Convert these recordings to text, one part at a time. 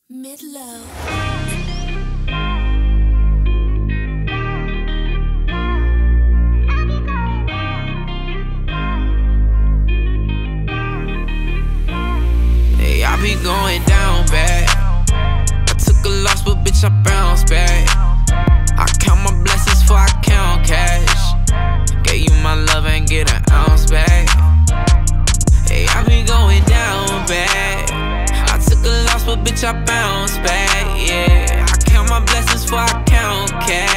Mid-low. I be going down bad. I took a loss, but bitch, I bounced back. I count my blessings before I count cash. Gave you my love and get an ounce back. Hey, I be going down bad. I took a loss, but bitch, I bounced back. Yeah, I count my blessings before I count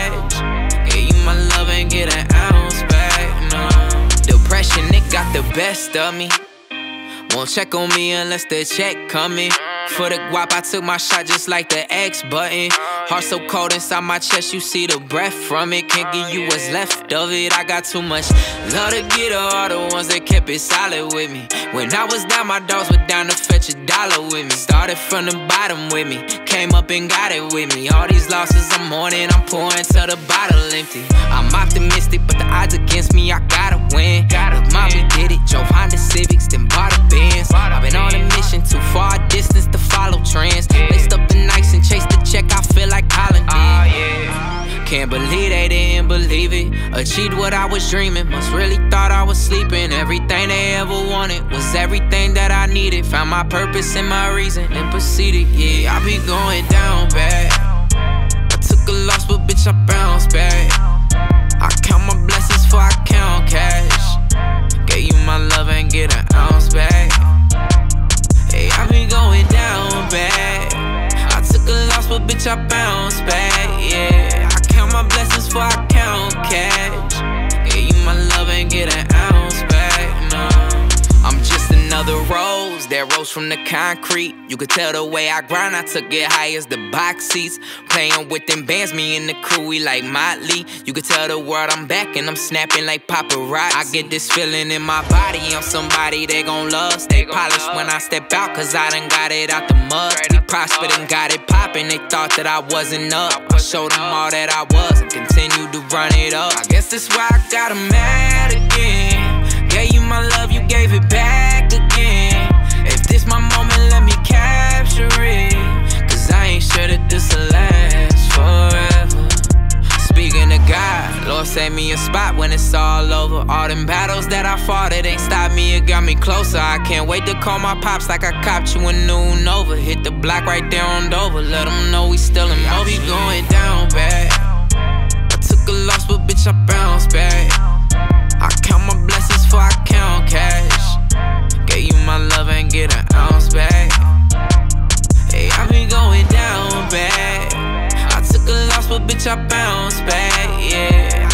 cash. Gave you my love and get an ounce back. No. Depression, it got the best of me. Won't check on me unless the check coming. For the guap, I took my shot just like the X button. Heart so cold inside my chest, you see the breath from it. Can't give you what's left of it. I got too much love to get all the ones that kept it solid with me. When I was down, my dogs were down to fetch $1 with me. Started from the bottom with me, came up and got it with me. All these losses I'm mourning, I'm pouring till the bottle empty. I'm optimistic, but the odds against me, I gotta win. Look, mom, we did it, drove Honda Civics, then bought a Benz. I've been on a mission, too far distance to follow trends. Laced up the nights and chased the check, I feel like Holland did. Can't believe they didn't believe it. Achieved what I was dreaming, must really thought I was sleeping. Everything they ever wanted was everything that I needed. Found my purpose and my reason and proceeded. Yeah, I be going down bad. I took a loss, but bitch, I bounced back. I count my blessings before I count cash. Gave you my love and get an ounce back. Hey, I be going down bad. I took a loss, but bitch, I bounced back. Yeah, I count my blessings before I count cash. Gave you my love and get an ounce back. No, I'm just another rose that rose from the concrete. You could tell the way I grind, I took it high as the box seats. Playing with them bands, me and the crew, we like Motley. You could tell the world I'm back and I'm snapping like paparazzi. I get this feeling in my body, I'm somebody they gon' love. Stay polished when I step out, cause I done got it out the mud. We prospered and got it poppin', they thought that I wasn't up. I showed them all that I was and continued to run it up. I guess that's why I got 'em mad again. Gave you my love, you gave it back again. If this my moment, let me capture it. Cause I ain't sure that this'll last forever. Speaking of God, Lord save me a spot when it's all over. All them battles that I fought, it ain't stopped me, it got me closer. I can't wait to call my pops like I copped you a new Nova. Hit the block right there on Dover, let them know we still in motion. I be going down bad. I took a loss, but bitch, I bounced back. I count my blessings before I count cash. Gave you my love and get an ounce back. Hey, I be going down bad. I took a loss, but bitch, I bounced back. Yeah.